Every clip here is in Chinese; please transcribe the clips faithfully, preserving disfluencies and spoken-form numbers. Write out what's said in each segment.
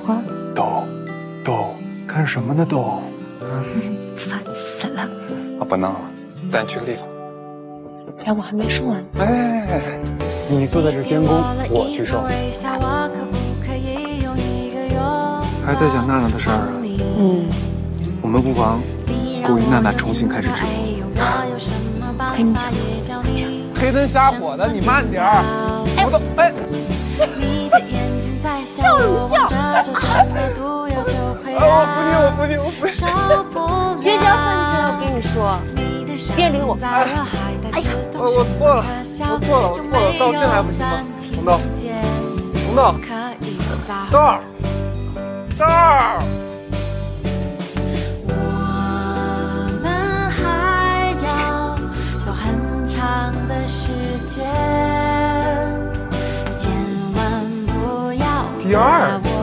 花。 抖，抖，干什么呢？抖， 烦死了！ 啊，不闹了，带你去个地方。 既然我还没说完， 哎，你坐在这监工，我去收。还在想娜娜的事儿啊？ 嗯， 我们不妨鼓励娜娜重新开始直播。 我跟你讲，讲。 黑灯瞎火的，你慢点儿。我都哎。 笑什么笑？ 我扶你，我扶你，我扶你。 绝交三天，我跟你说，别理我。哎呀， 我我错了，我错了，我错了，道歉还不行吗？红豆，红豆，豆儿，豆儿。 我们还要走很长的时间，千万不要第二次。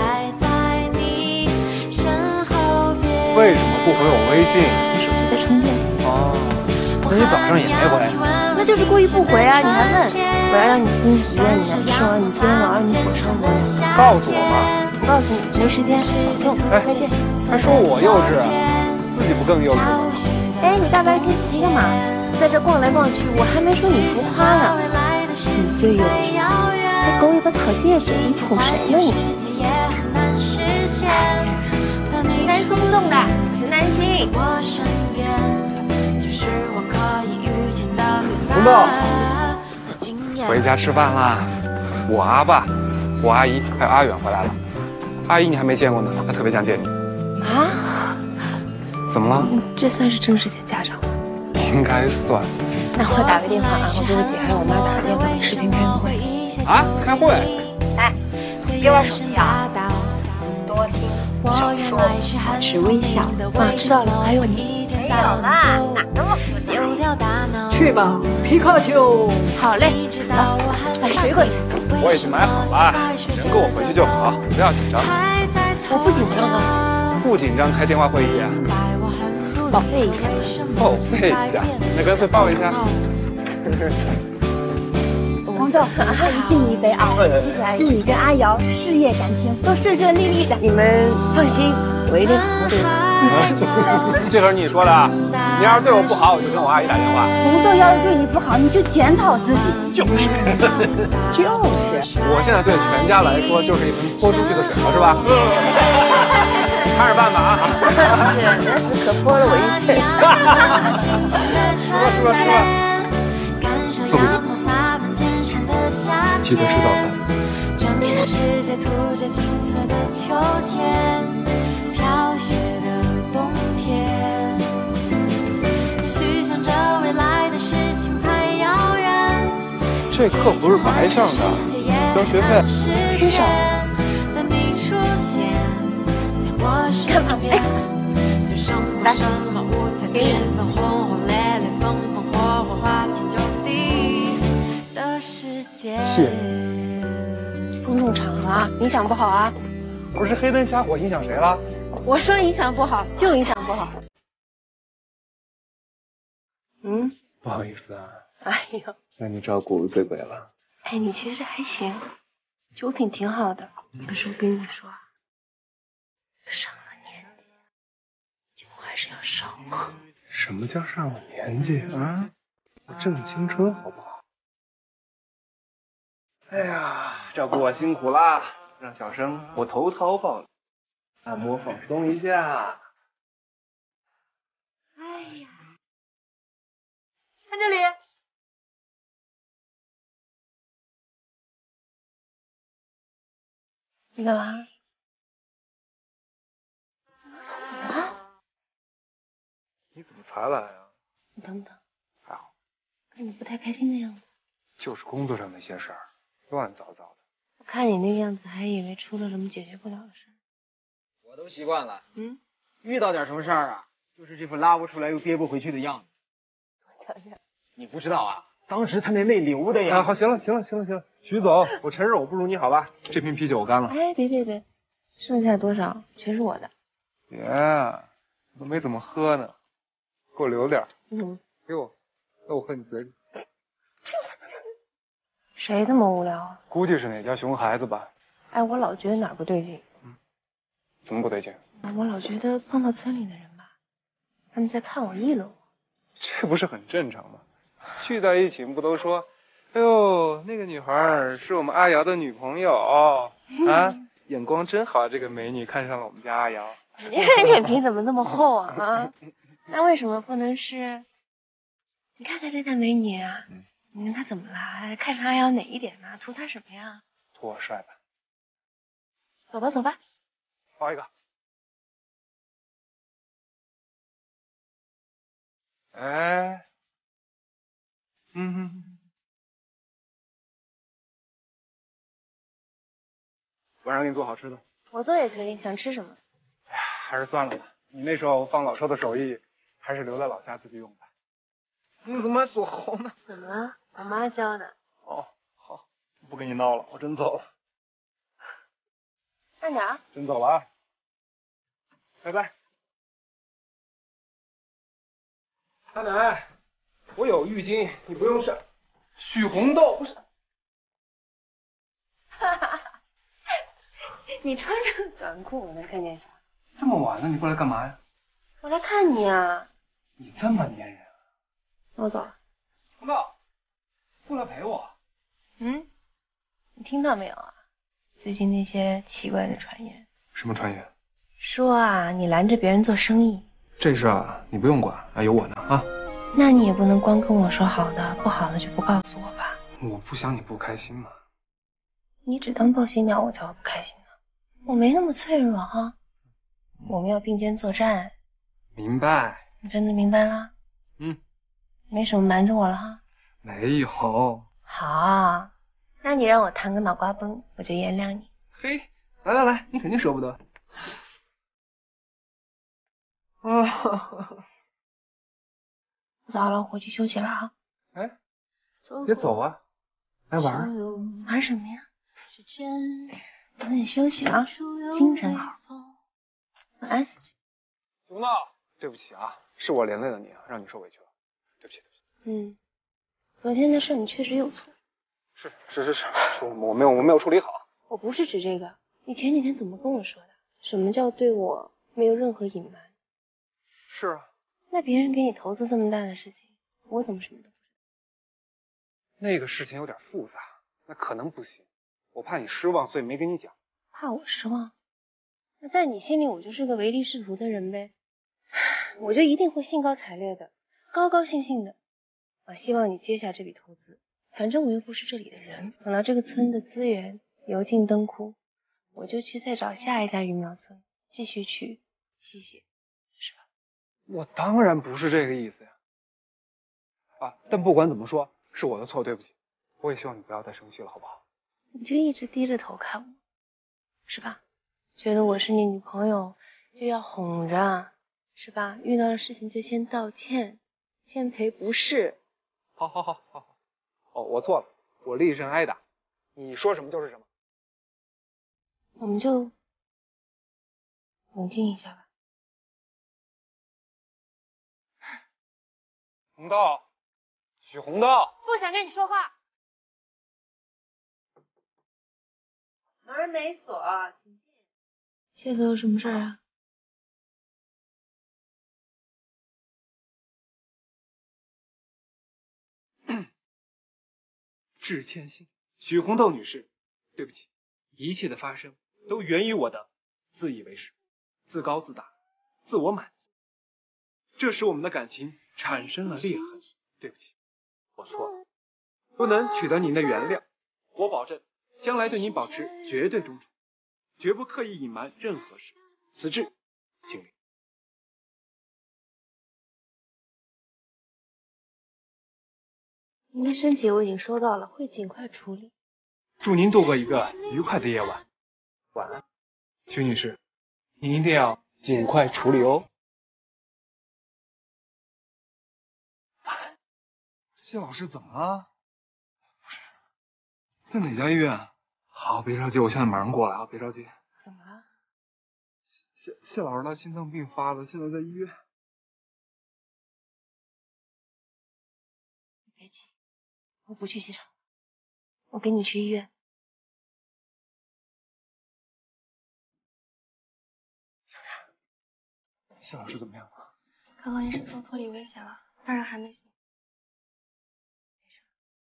为什么不回我微信？ 你手机在充电。 哦，那你早上也没回？ 那就是故意不回啊！你还问，我要让你心急，让你难受，让你煎熬，让你火上火。 告诉我嘛！ 我告诉你，没时间，保重， 哎， 再见。 还说我幼稚，自己不更幼稚吗？ 哎，你大白天骑干嘛？在这逛来逛去，我还没说你浮夸呢。你最幼稚，还狗尾巴草戒指，你哄谁呢你？直男送送的，直男心。 红豆，回家吃饭啦！我阿爸、我阿姨还有阿远回来了。阿姨你还没见过呢，她特别想见你。 啊？ 怎么了？ 这算是正式见家长吗？ 应该算。 那我打个电话啊，我给我姐还有我妈打个电话，视频开个会。 啊？开会？ 哎，别玩手机啊！多听。少说，保持微笑。啊，知道了。还有你。没有啦，哪那么复杂？ 去吧，皮卡丘。 好嘞，走，把水果去。 我已经买好了，人跟我回去就好，不要紧张。 我不紧张啊。 不紧张开电话会议啊？ 宝贝一下。 宝贝一下，那干脆抱一下。 王总，我敬你一杯啊！谢谢阿姨，祝你跟阿瑶事业感情都顺顺利利的。 你们放心，我一定好好对你。 这可是你说的啊！你要是对我不好，我就跟我阿姨打电话。 红豆要是对你不好，你就检讨自己。 就是， 就是。 我现在对全家来说就是一盆泼出去的水了，是吧？看着办吧啊！ 是，那是可泼了我一身。 吃吧吃吧吃吧。送给你。记得吃早饭。 记得。 这课不是白上的，交学费。 谁上？干嘛？哎，来，给你。 谢谢。 公众场合啊，影响不好啊。 不是黑灯瞎火，影响谁了？ 我说影响不好，就影响不好。嗯， 不好意思啊。 哎呦， 让你照顾醉鬼了。 哎，你其实还行，酒品挺好的。可是我跟你说啊，上了年纪，酒还是要少。 什么叫上了年纪啊？正青春好不好？哎呀，照顾我辛苦啦！让小生我头掏抱你，按摩放松一下。 哎呀，看这里。你干嘛？怎么了？ 你怎么才来啊？ 你等等。 还好。 看你不太开心的样子。 就是工作上的些事儿，乱糟糟的。 我看你那个样子，还以为出了什么解决不了的事。 我都习惯了。 嗯。 遇到点什么事儿啊，就是这副拉不出来又憋不回去的样子。 我瞧瞧。 你不知道啊，当时他那泪流的呀。 啊，好，行了，行了，行了，行了。徐总，我承认我不如你好吧？这瓶啤酒我干了。 哎，别别别，剩下多少全是我的。 别，我都没怎么喝呢，给我留点。 嗯。 给我，让我喝你嘴里。 谁这么无聊啊？ 估计是哪家熊孩子吧。 哎，我老觉得哪儿不对劲。 嗯。 怎么不对劲？ 我老觉得碰到村里的人吧，他们在看我议论我。 这不是很正常吗？聚在一起不都说，哎呦，那个女孩是我们阿瑶的女朋友啊，眼光真好，这个美女看上了我们家阿瑶。 你这人脸皮怎么这么厚啊？啊，那为什么不能是？你看看这个美女啊，嗯、你看她怎么了？看上阿瑶哪一点呢？图她什么呀？ 图我帅吧。 走吧，走吧。 抱一个。哎，嗯，晚上给你做好吃的。 我做也可以，想吃什么？ 哎呀，还是算了吧。你那时候放老抽的手艺，还是留在老家自己用吧。你怎么还锁喉呢？ 怎么了？我妈教的。 哦，好，不跟你闹了，我真走了。 慢点啊。 真走了啊。拜拜。大奶，我有浴巾，你不用上。许红豆不是。 哈哈，你穿着短裤，我能看见啥？ 这么晚了，你过来干嘛呀？ 我来看你啊。 你这么粘人啊？ 我走了。 红豆，过来陪我。 嗯，你听到没有啊？最近那些奇怪的传言。 什么传言？ 说啊，你拦着别人做生意。 这事啊，你不用管，啊，有我呢啊。 那你也不能光跟我说好的，不好的就不告诉我吧。 我不想你不开心嘛。 你只当报喜鸟，我才会不开心呢。我没那么脆弱哈。我们要并肩作战。 明白。 你真的明白了？ 嗯。 没什么瞒着我了哈。 没有。 好，那你让我弹个脑瓜崩，我就原谅你。 嘿，来来来，你肯定舍不得。啊。 早了，回去休息了啊。 哎，别走啊，来玩。 玩什么呀？早点休息啊，精神好。晚安。 胡闹！对不起啊，是我连累了你，让你受委屈了，对不起，对不起。 嗯，昨天的事你确实有错。 是是是是，我我没有我没有处理好。 我不是指这个，你前几天怎么跟我说的？什么叫对我没有任何隐瞒？ 是啊。 那别人给你投资这么大的事情，我怎么什么都不知道？ 那个事情有点复杂，那可能不行，我怕你失望，所以没跟你讲。 怕我失望？那在你心里我就是个唯利是图的人呗，我就一定会兴高采烈的，高高兴兴的，啊，希望你接下这笔投资。反正我又不是这里的人，等到这个村的资源油尽灯枯，我就去再找下一家鱼苗村，继续去吸血，是吧？ 我当然不是这个意思呀。啊，但不管怎么说，是我的错，对不起。我也希望你不要再生气了，好不好？ 你就一直低着头看我，是吧？觉得我是你女朋友就要哄着，是吧？遇到的事情就先道歉，先赔不是。 好好好好好。哦，我错了，我厉声挨打，你说什么就是什么。 我们就冷静一下吧。 红豆，许红豆， 不想跟你说话。门没锁，请进。谢总有什么事儿啊？ 致歉信，许红豆女士，对不起，一切的发生都源于我的自以为是、自高自大、自我满足，这使我们的感情产生了裂痕。对不起，我错了，不能取得您的原谅。我保证，将来对您保持绝对忠诚，绝不刻意隐瞒任何事。此致，敬礼。 您的申请我已经收到了，会尽快处理。 祝您度过一个愉快的夜晚。晚安，徐女士，您一定要尽快处理哦。谢老师怎么了？不是，在哪家医院？好，别着急，我现在马上过来啊，别着急。 怎么了？ 谢谢老师他心脏病发的，现在在医院。 别急，我不去机场，我跟你去医院。 谢老师怎么样了？ 刚刚医生说脱离危险了，当然还没醒。没事。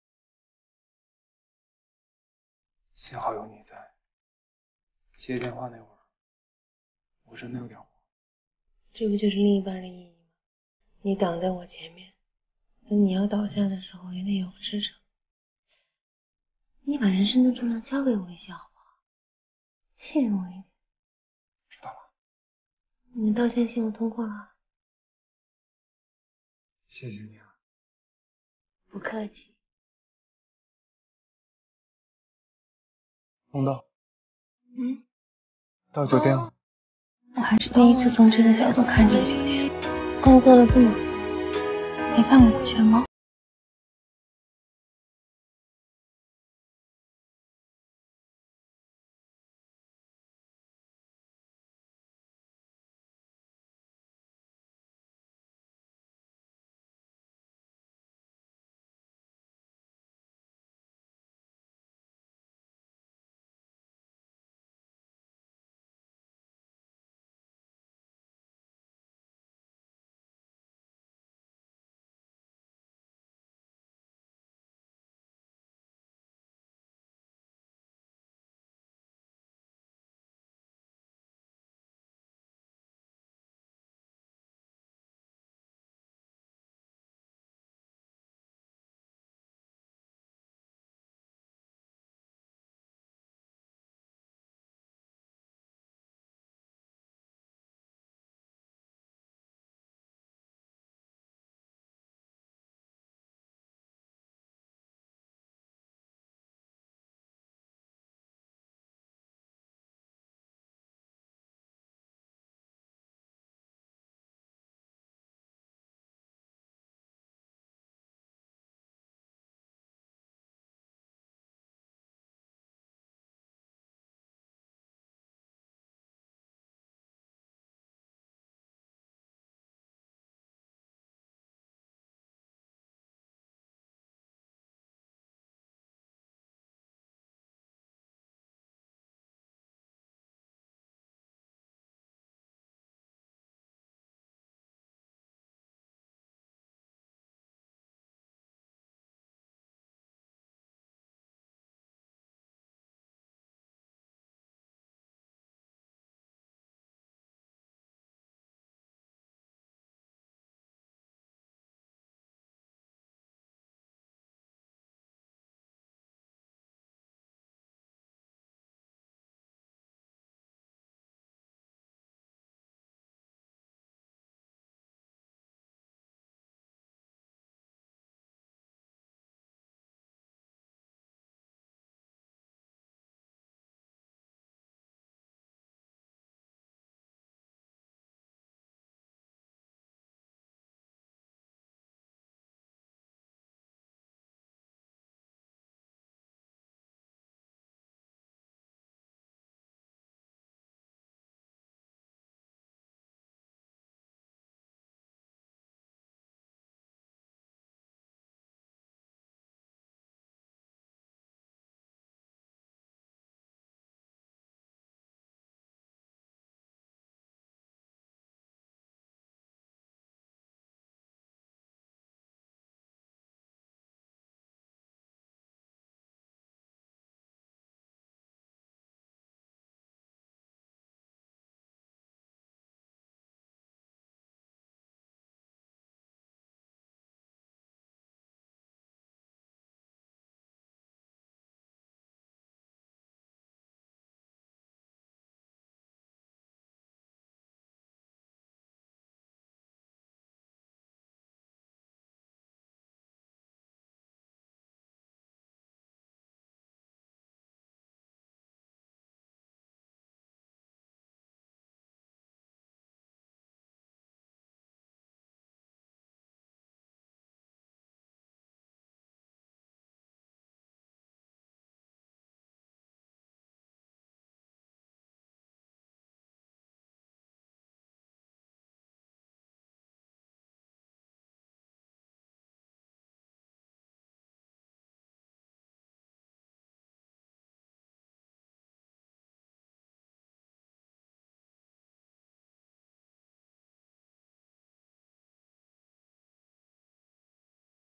幸好有你在。接电话那会儿，我真的有点慌。 这不就是另一半的意义吗？你挡在我前面，等你要倒下的时候也得有支撑。你把人生的重量交给我一下好不好？信任我一点。 知道了。 你的道歉信我通过了。 谢谢你啊。 不客气。 红豆。 嗯。 到酒店了。 我还是第一次从这个角度看这个酒店。工作了这么久，没看过全貌。